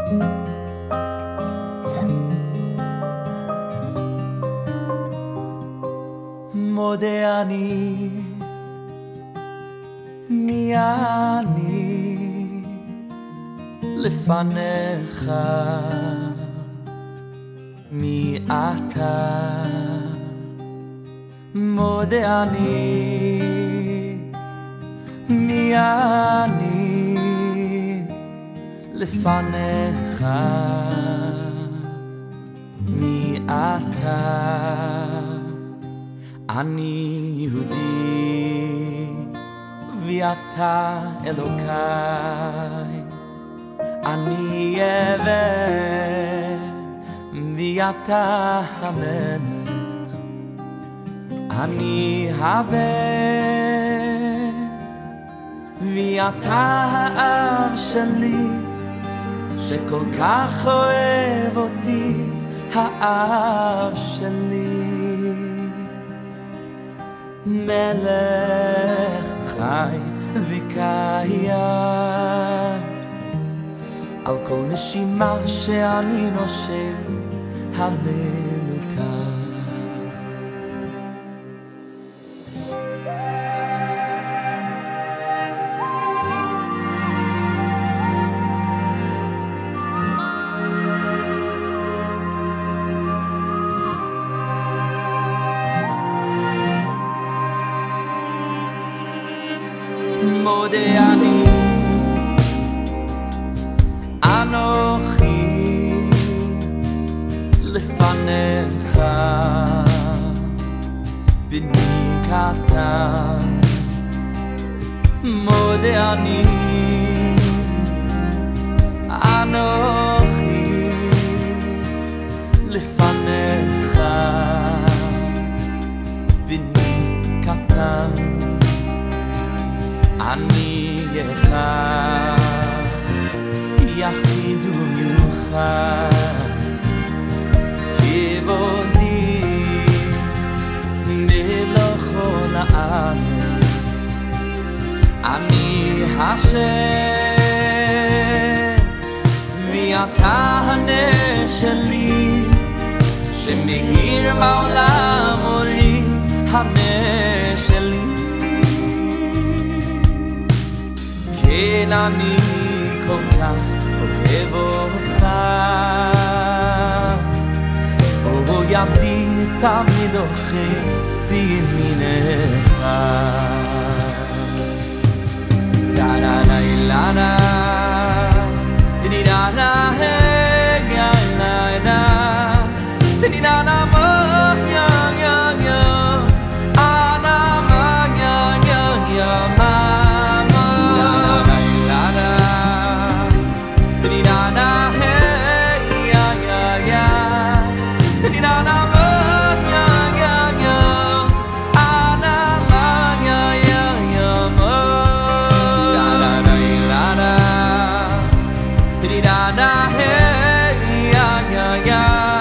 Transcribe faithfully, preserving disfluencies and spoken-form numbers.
Modeh Ani, mi ani Lefanecha, mi ata. Modeh Ani, mi ani Lefanecha, mi ata. אני יהודי ואתה אלוקיי, אני עבד ואתה המלך, אני הבן ואתה האב שלי, שכל כך אוהב אותי האב שלי. מלך חי וקיים, על כל נשימה שאני נושם, הללויה. Modeh Ani, Anochi Lefanecha, bini katan. Modeh Ani, Anochi Lefanecha, bini katan. אני אחד, יחיד ומיוחד, כבודי מלכל הארץ. אני השם ואתה הנס שלי, שמאיר בעולם אורי, הנס שלי. כן, אני כל כך אוהב אותך, או ידי תמיד אוחז בימינך. דה דה דה לה דה, די דה דה היי יה לה דה, די דה דה מו יה יה יה, אנה מה יה יה יה מה. Yeah.